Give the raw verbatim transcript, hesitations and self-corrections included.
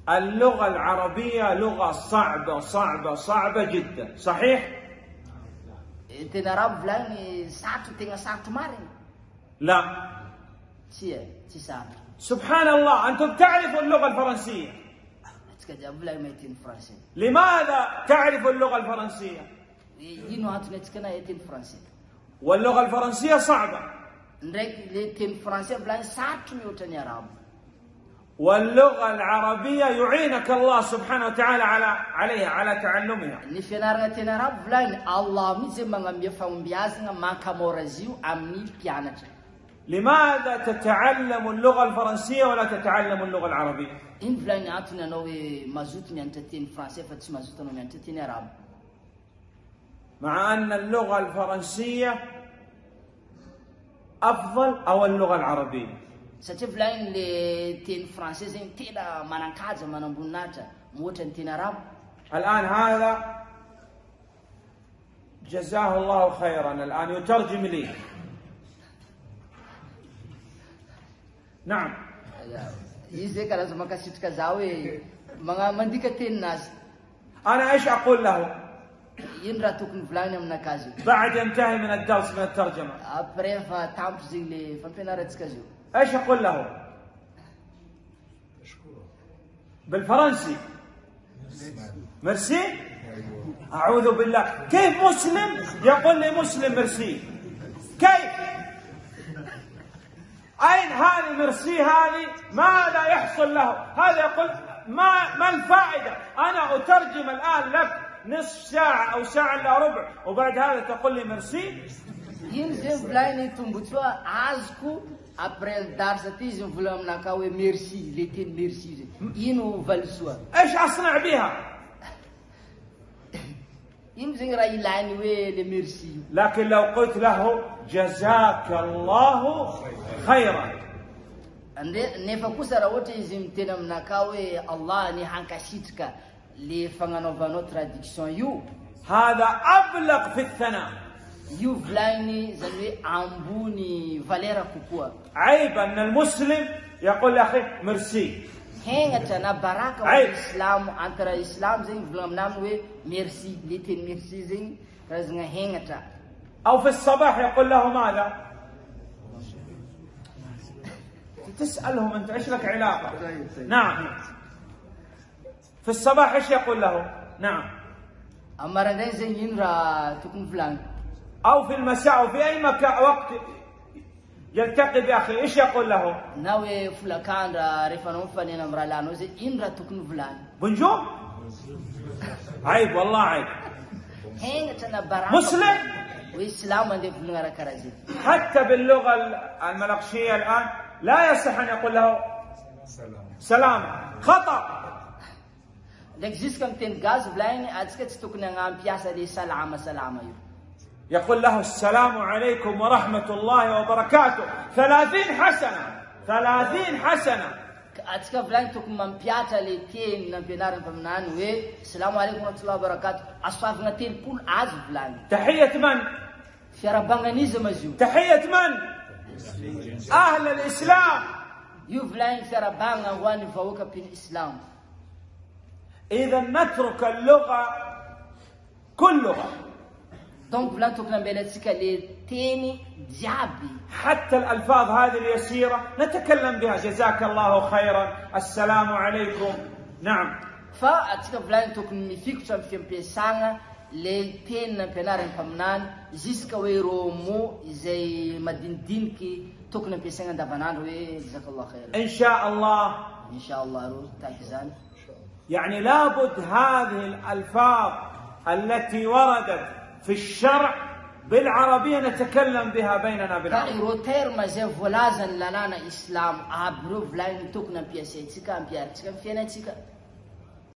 اللغة العربية لغة صعبة صعبة صعبة جدا، صحيح؟ لا. سبحان الله، أنتم تعرفوا اللغة الفرنسية. لماذا تعرفوا اللغة الفرنسية؟ واللغة الفرنسية صعبة، واللغة العربية يعينك الله سبحانه وتعالى على عليها على تعلمها. لماذا تتعلم اللغة الفرنسية ولا تتعلم اللغة العربية؟ مع أن اللغة الفرنسية أفضل أو اللغة العربية؟ الآن هذا جزاه الله خيرا الآن يترجم لي. نعم. أنا إيش أقول له بعد ينتهي من الدرس من الترجمة؟ ايش اقول له بالفرنسي؟ ميرسي. اعوذ بالله، كيف مسلم يقول لي مسلم ميرسي؟ كيف؟ اين هذه ميرسي؟ هذه ماذا يحصل له؟ هذا يقول ما ما الفائدة؟ انا اترجم الان لك نصف ساعة أو ساعة إلا ربع وبعد هذا تقول لي ميرسي؟ إيش أصنع بها؟ لكن لو قلت له جزاك الله خيرا، هذا أبلغ في الثناء. عيب أن المسلم يقول لأخي ميرسي. عيب. أو في الصباح يقول له ماذا؟ تسألهم أنت إيش لك علاقة؟ نعم. في الصباح ايش يقول له؟ نعم. او في المساء او في اي مكان وقت يلتقي باخي ايش يقول له؟ بونجور. عيب والله عيب. مسلم. حتى باللغة الملقشية الآن لا يصح أن يقول له سلام، خطأ. يقول له السلام عليكم ورحمة الله وبركاته ثلاثين حسنة، ثلاثين حسنة. تحية من؟ تحية من؟ أهل الإسلام. إذا نترك اللغة كل لغة، حتى الألفاظ هذه اليسيرة نتكلم بها. جزاك الله خيرا، السلام عليكم. نعم. إن شاء الله. إن شاء الله. يعني لابد هذه الألفاظ التي وردت في الشرع بالعربية نتكلم بها بيننا بالعربية.